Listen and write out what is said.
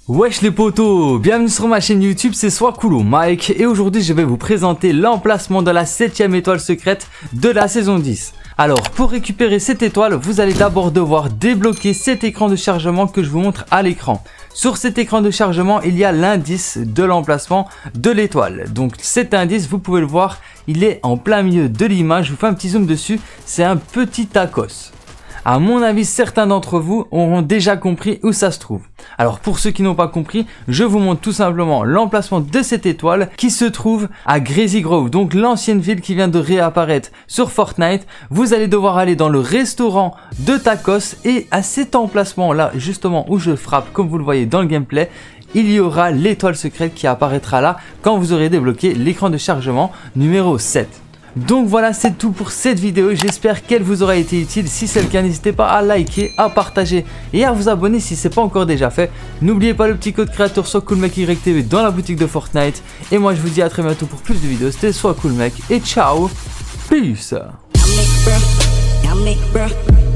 Wesh les potos, bienvenue sur ma chaîne YouTube, c'est Swacoolo Mike et aujourd'hui je vais vous présenter l'emplacement de la 7ème étoile secrète de la saison 10. Alors pour récupérer cette étoile, vous allez d'abord devoir débloquer cet écran de chargement que je vous montre à l'écran. Sur cet écran de chargement, il y a l'indice de l'emplacement de l'étoile. Donc cet indice, vous pouvez le voir, il est en plein milieu de l'image, je vous fais un petit zoom dessus, c'est un petit tacos. À mon avis, certains d'entre vous auront déjà compris où ça se trouve. Alors pour ceux qui n'ont pas compris, je vous montre tout simplement l'emplacement de cette étoile qui se trouve à Grazy Grove, donc l'ancienne ville qui vient de réapparaître sur Fortnite. Vous allez devoir aller dans le restaurant de tacos et à cet emplacement là, justement où je frappe comme vous le voyez dans le gameplay, il y aura l'étoile secrète qui apparaîtra là quand vous aurez débloqué l'écran de chargement numéro 7. Donc voilà, c'est tout pour cette vidéo, j'espère qu'elle vous aura été utile. Si c'est le cas, n'hésitez pas à liker, à partager et à vous abonner si ce n'est pas encore déjà fait. N'oubliez pas le petit code créateur SwaCoolMecYTV dans la boutique de Fortnite. Et moi je vous dis à très bientôt pour plus de vidéos, c'était SwaCoolMec et ciao, peace.